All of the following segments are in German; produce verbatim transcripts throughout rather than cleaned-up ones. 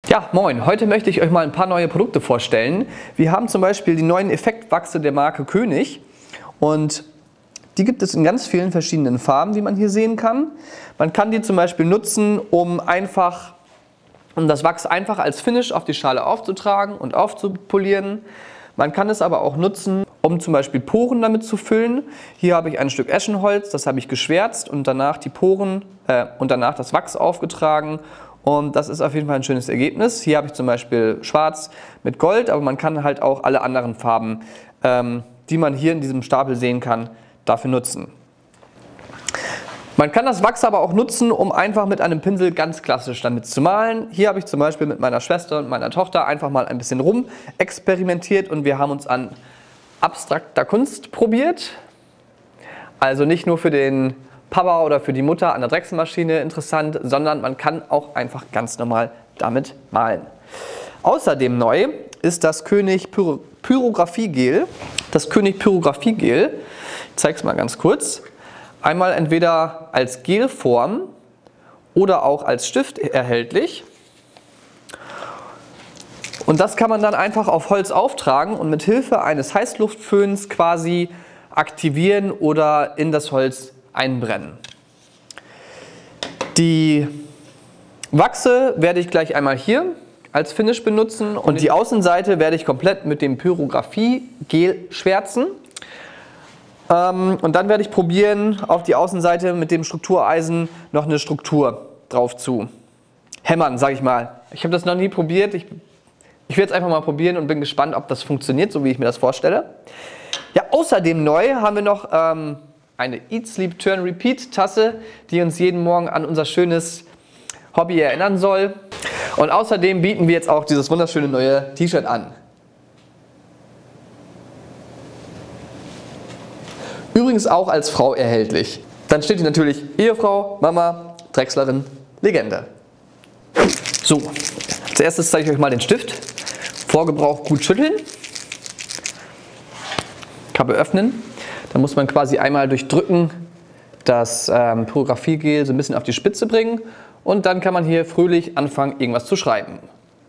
Ja, moin! Heute möchte ich euch mal ein paar neue Produkte vorstellen. Wir haben zum Beispiel die neuen Effektwachse der Marke König und die gibt es in ganz vielen verschiedenen Farben, wie man hier sehen kann. Man kann die zum Beispiel nutzen, um einfach um das Wachs einfach als Finish auf die Schale aufzutragen und aufzupolieren. Man kann es aber auch nutzen, um zum Beispiel Poren damit zu füllen. Hier habe ich ein Stück Eschenholz, das habe ich geschwärzt und danach die Poren äh, und danach das Wachs aufgetragen. Und das ist auf jeden Fall ein schönes Ergebnis. Hier habe ich zum Beispiel schwarz mit Gold, aber man kann halt auch alle anderen Farben, ähm, die man hier in diesem Stapel sehen kann, dafür nutzen. Man kann das Wachs aber auch nutzen, um einfach mit einem Pinsel ganz klassisch damit zu malen. Hier habe ich zum Beispiel mit meiner Schwester und meiner Tochter einfach mal ein bisschen rum experimentiert und wir haben uns an abstrakter Kunst probiert. Also nicht nur für den Papa oder für die Mutter an der Drechselmaschine interessant, sondern man kann auch einfach ganz normal damit malen. Außerdem neu ist das König Pyro Pyrographie-Gel. Das König Pyrographie-Gel, ich zeige es mal ganz kurz. Einmal entweder als Gelform oder auch als Stift erhältlich. Und das kann man dann einfach auf Holz auftragen und mit Hilfe eines Heißluftföhns quasi aktivieren oder in das Holz einbrennen. Die Wachse werde ich gleich einmal hier als Finish benutzen und die Außenseite werde ich komplett mit dem Pyrographie-Gel schwärzen. Und dann werde ich probieren, auf die Außenseite mit dem Struktureisen noch eine Struktur drauf zu hämmern, sage ich mal. Ich habe das noch nie probiert, ich, ich werde es einfach mal probieren und bin gespannt, ob das funktioniert, so wie ich mir das vorstelle. Ja, außerdem neu haben wir noch ähm, eine Eat, Sleep, Turn, Repeat Tasse, die uns jeden Morgen an unser schönes Hobby erinnern soll. Und außerdem bieten wir jetzt auch dieses wunderschöne neue T-Shirt an. Übrigens auch als Frau erhältlich. Dann steht hier natürlich Ehefrau, Mama, Drechslerin, Legende. So, als erstes zeige ich euch mal den Stift. Vor Gebrauch gut schütteln. Kappe öffnen. Dann muss man quasi einmal durch Drücken das ähm, Pyrographie-Gel so ein bisschen auf die Spitze bringen. Und dann kann man hier fröhlich anfangen, irgendwas zu schreiben.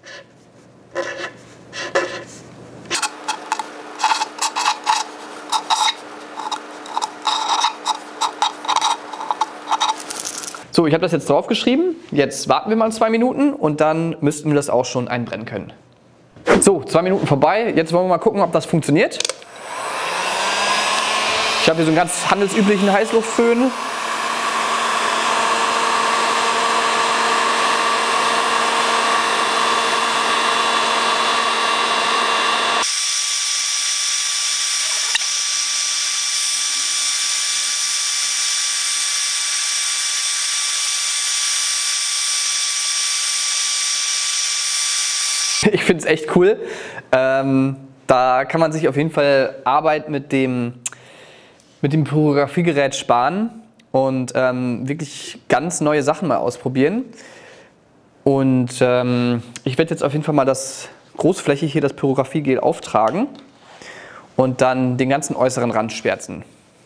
So, ich habe das jetzt drauf geschrieben. Jetzt warten wir mal zwei Minuten und dann müssten wir das auch schon einbrennen können. So, zwei Minuten vorbei. Jetzt wollen wir mal gucken, ob das funktioniert. Ich habe hier so einen ganz handelsüblichen Heißluftföhn. Ich finde es echt cool. Ähm, da kann man sich auf jeden Fall Arbeit mit dem, mit dem Pyrographiegerät sparen und ähm, wirklich ganz neue Sachen mal ausprobieren. Und ähm, ich werde jetzt auf jeden Fall mal das großflächig hier das Pyrographie-Gel auftragen und dann den ganzen äußeren Rand schwärzen.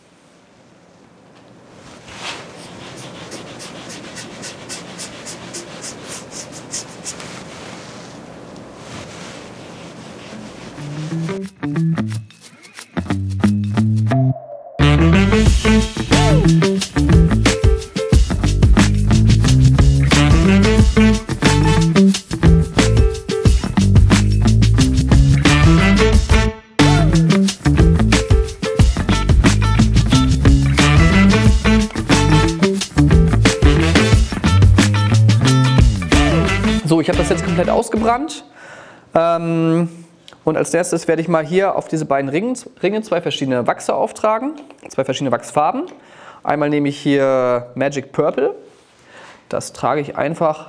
So, ich habe das jetzt komplett ausgebrannt. Ähm, und als nächstes werde ich mal hier auf diese beiden Ringe, Ringe zwei verschiedene Wachse auftragen, zwei verschiedene Wachsfarben. Einmal nehme ich hier Magic Purple. Das trage ich einfach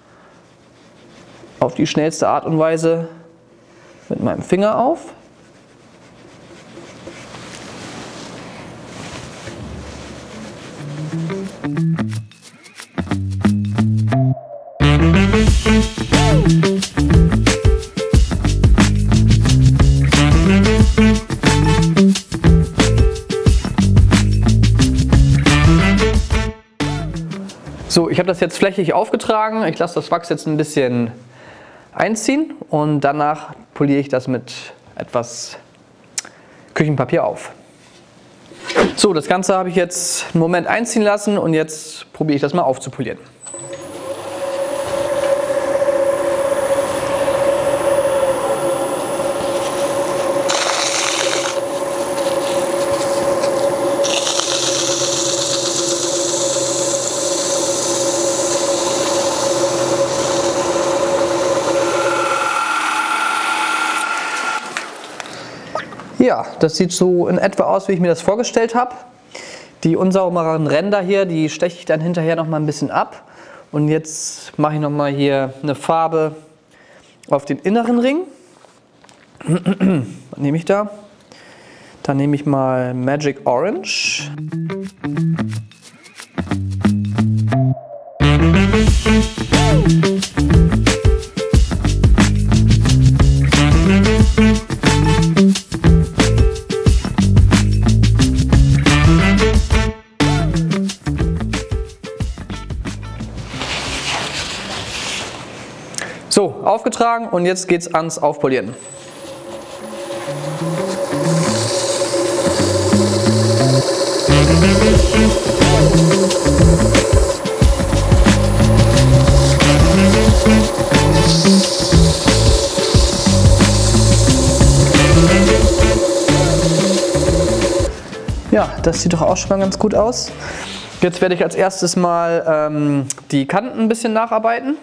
auf die schnellste Art und Weise mit meinem Finger auf. So, ich habe das jetzt flächig aufgetragen. Ich lasse das Wachs jetzt ein bisschen einziehen und danach poliere ich das mit etwas Küchenpapier auf. So, das Ganze habe ich jetzt einen Moment einziehen lassen und jetzt probiere ich das mal aufzupolieren. Ja, das sieht so in etwa aus, wie ich mir das vorgestellt habe. Die unsauberen Ränder hier, die steche ich dann hinterher noch mal ein bisschen ab. Und jetzt mache ich noch mal hier eine Farbe auf den inneren Ring. Was nehme ich da? Dann nehme ich mal Magic Orange. So, aufgetragen und jetzt geht's ans Aufpolieren. Ja, das sieht doch auch schon mal ganz gut aus. Jetzt werde ich als erstes mal ähm, die Kanten ein bisschen nacharbeiten.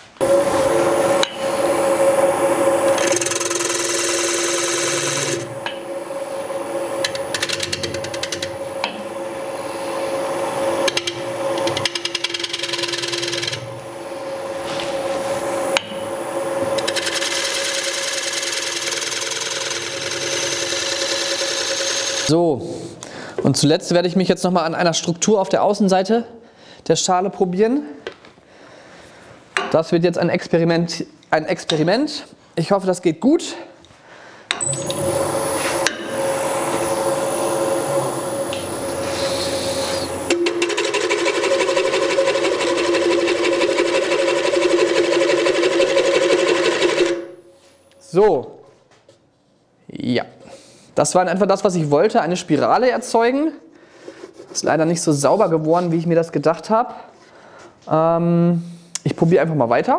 So, und zuletzt werde ich mich jetzt nochmal an einer Struktur auf der Außenseite der Schale probieren. Das wird jetzt ein Experiment, ein Experiment. Ich hoffe, das geht gut. So, ja. Das war in etwa das, was ich wollte, eine Spirale erzeugen. Ist leider nicht so sauber geworden, wie ich mir das gedacht habe. Ähm, ich probiere einfach mal weiter.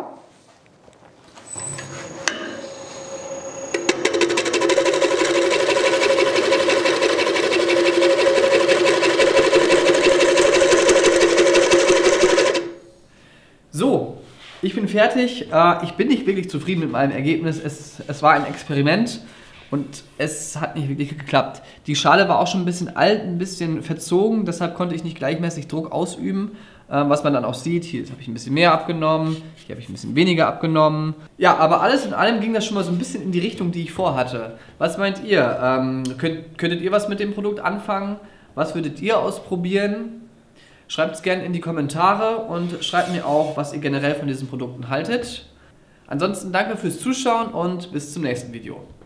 So, ich bin fertig. Äh, ich bin nicht wirklich zufrieden mit meinem Ergebnis. Es, es war ein Experiment. Und es hat nicht wirklich geklappt. Die Schale war auch schon ein bisschen alt, ein bisschen verzogen, deshalb konnte ich nicht gleichmäßig Druck ausüben, äh, was man dann auch sieht. Hier habe ich ein bisschen mehr abgenommen, hier habe ich ein bisschen weniger abgenommen. Ja, aber alles in allem ging das schon mal so ein bisschen in die Richtung, die ich vorhatte. Was meint ihr? Ähm, könnt, könntet ihr was mit dem Produkt anfangen? Was würdet ihr ausprobieren? Schreibt es gerne in die Kommentare und schreibt mir auch, was ihr generell von diesen Produkten haltet. Ansonsten danke fürs Zuschauen und bis zum nächsten Video.